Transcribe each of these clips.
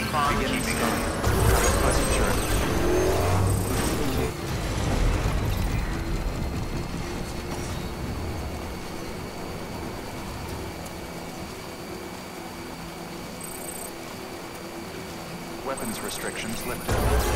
fog keeping going. Have a pleasant journey. Weapons restrictions lifted.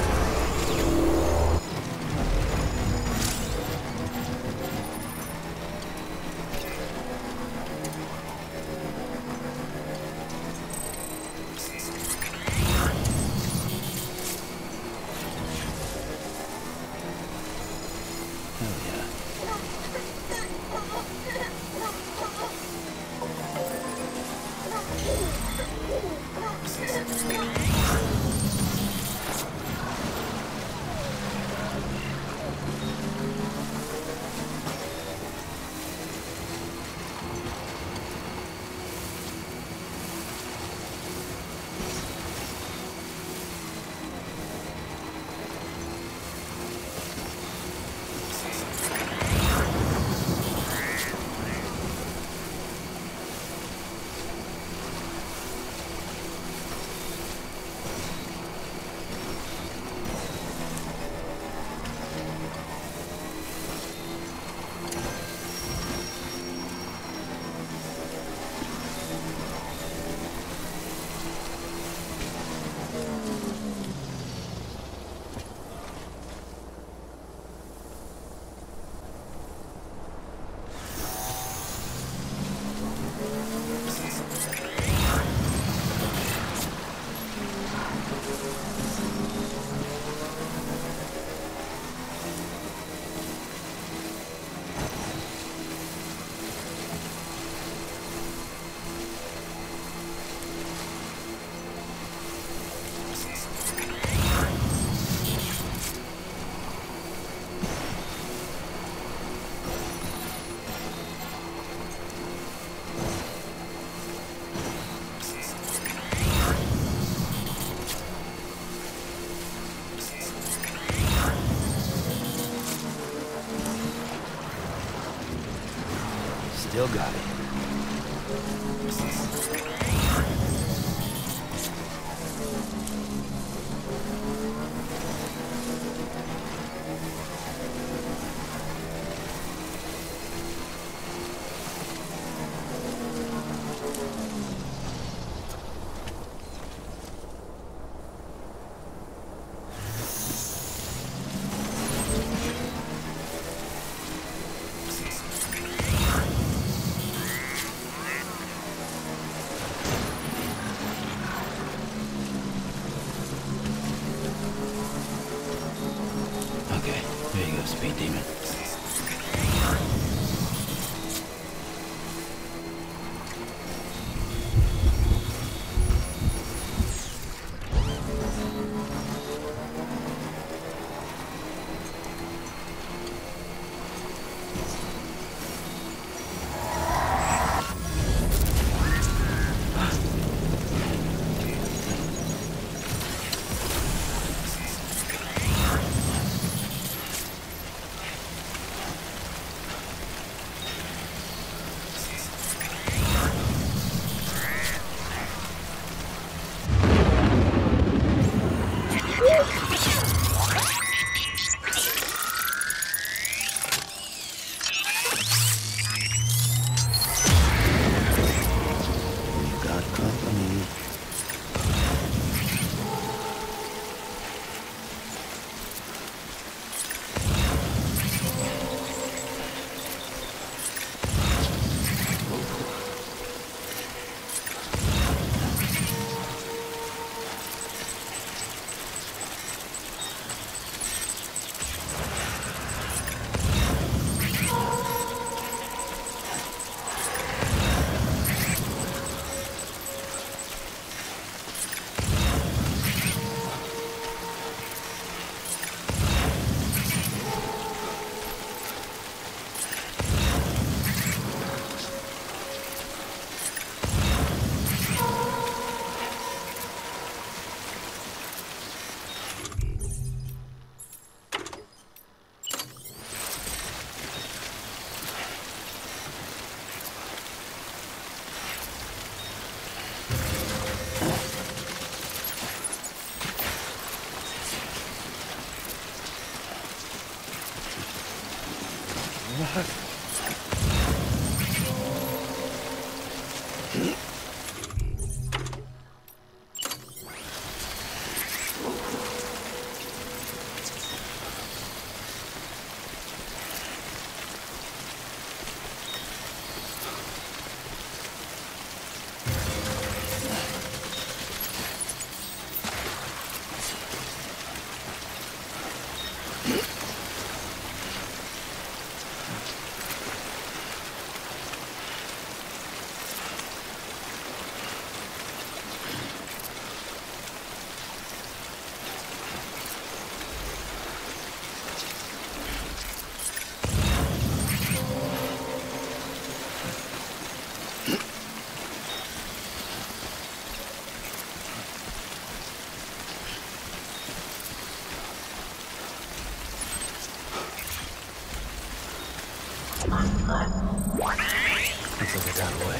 Still got it. Looks like I got away.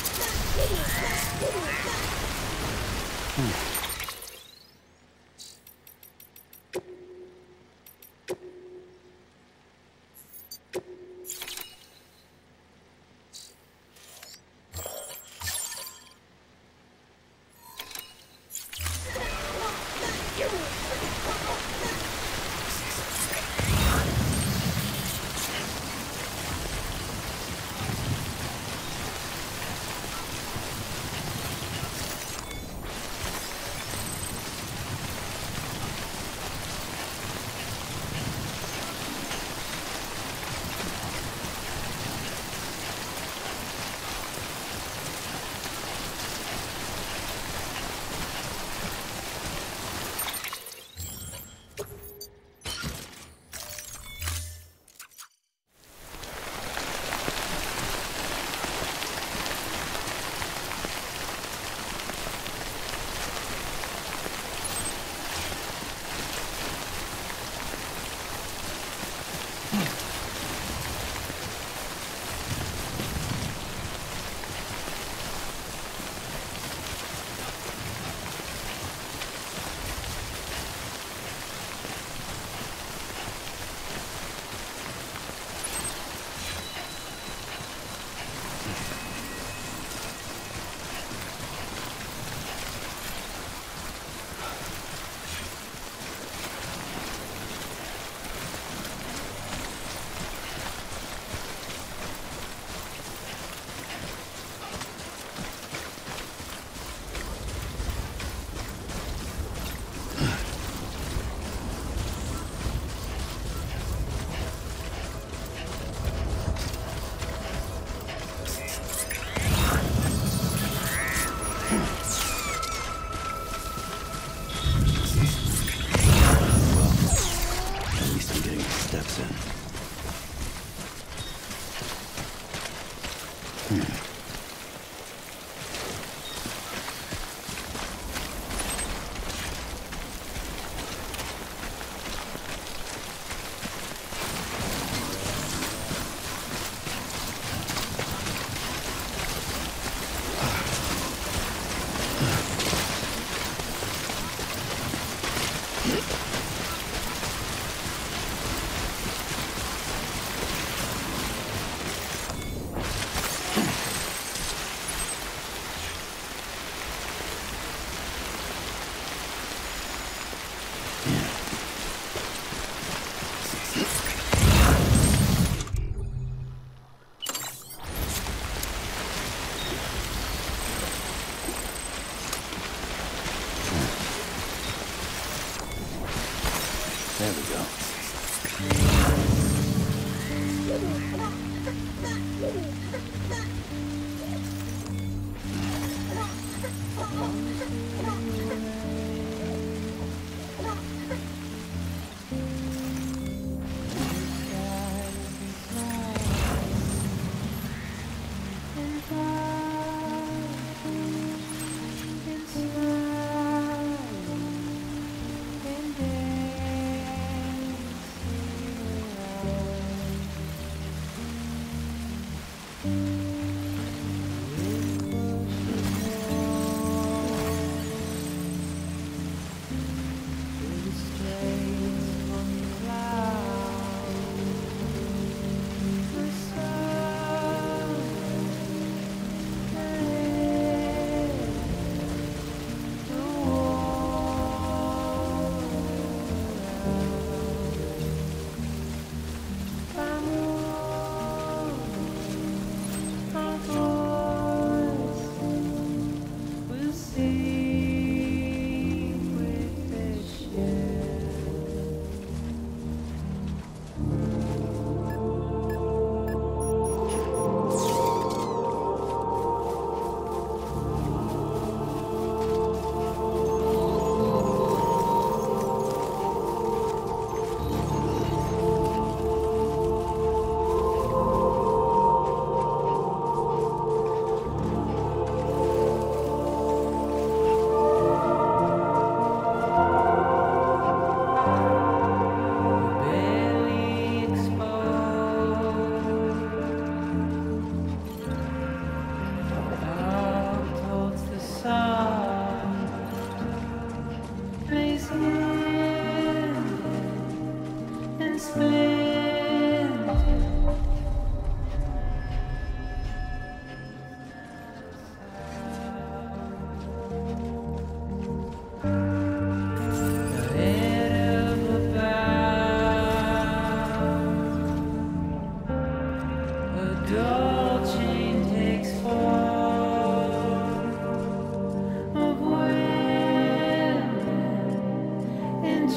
There we go.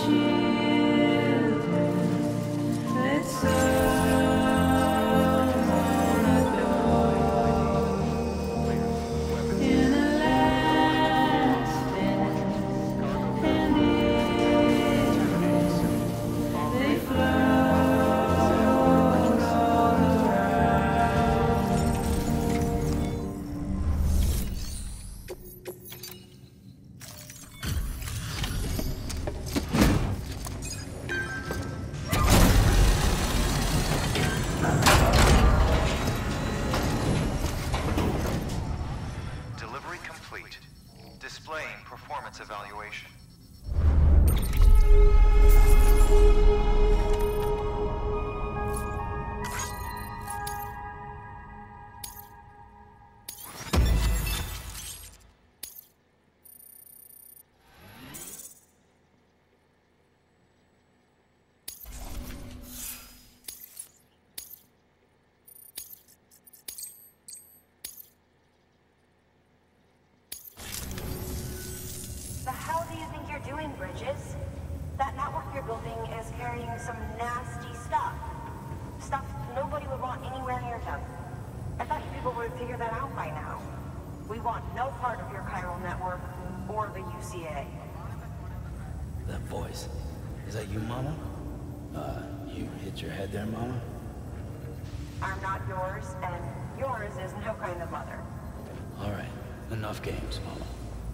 Delivery complete. Displaying performance evaluation. The hell do you think you're doing, Bridges? That network you're building is carrying some nasty stuff. Stuff nobody would want anywhere near them. I thought you people would figure that out by now. We want no part of your chiral network or the UCA. That voice. Is that you, Mama? You hit your head there, Mama? I'm not yours, and yours is no kind of mother. Alright, enough games, Mama.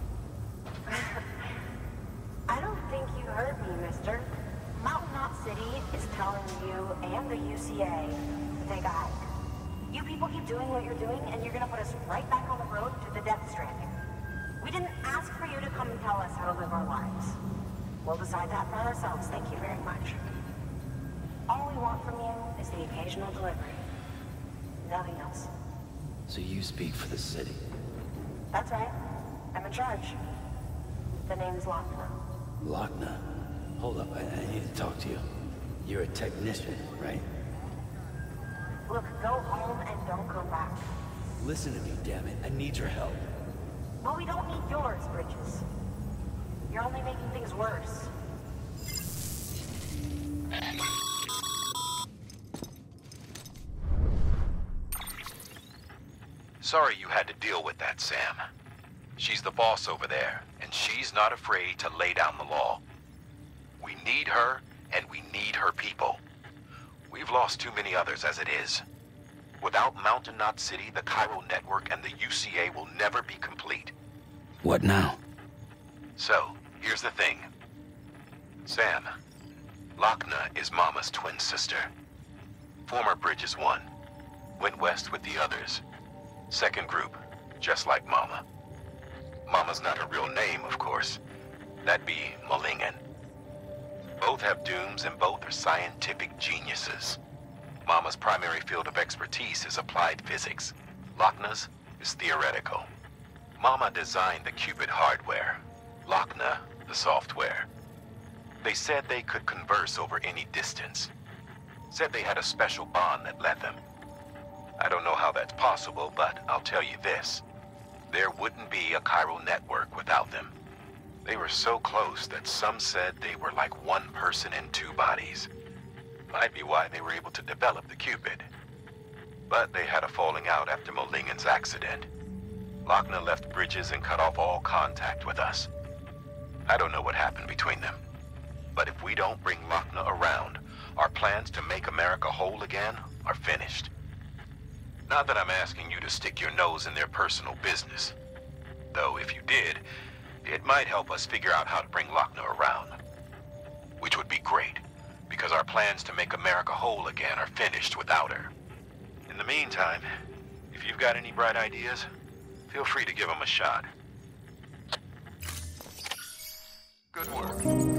I don't think you heard me, mister. Mountain Knot City is telling you and the UCA to take a hike. You people keep doing what you're doing, and you're gonna put us right back on the road to the death stranding. We didn't ask for you to come and tell us how to live our lives. We'll decide that for ourselves, thank you very much. All we want from you is the occasional delivery. Nothing else. So you speak for the city? That's right. I'm in charge. The name's Lochner. Lochner? Hold up, I need to talk to you. You're a technician, right? Look, go home and don't come back. Listen to me, damn it. I need your help. Well, we don't need yours, Bridges. You're only making things worse. Sorry you had to deal with that, Sam. She's the boss over there, and she's not afraid to lay down the law. We need her, and we need her people. We've lost too many others as it is. Without Mountain Knot City, the chiral network and the UCA will never be complete. What now? So, here's the thing. Sam, Lochner is Mama's twin sister. Former Bridges 1. Went west with the others. Second group, just like Mama. Mama's not her real name, of course. That'd be Malingen. Both have dooms and both are scientific geniuses. Mama's primary field of expertise is applied physics. Lochner's is theoretical. Mama designed the Cupid hardware. Lochner, the software. They said they could converse over any distance. Said they had a special bond that led them. I don't know how that's possible, but I'll tell you this. There wouldn't be a chiral network without them. They were so close that some said they were like one person in two bodies. Might be why they were able to develop the Cupid. But they had a falling out after Molingen's accident. Lochner left Bridges and cut off all contact with us. I don't know what happened between them. But if we don't bring Lochner around, our plans to make America whole again are finished. Not that I'm asking you to stick your nose in their personal business. Though if you did, it might help us figure out how to bring Lochner around. Which would be great, because our plans to make America whole again are finished without her. In the meantime, if you've got any bright ideas, feel free to give them a shot. Good work.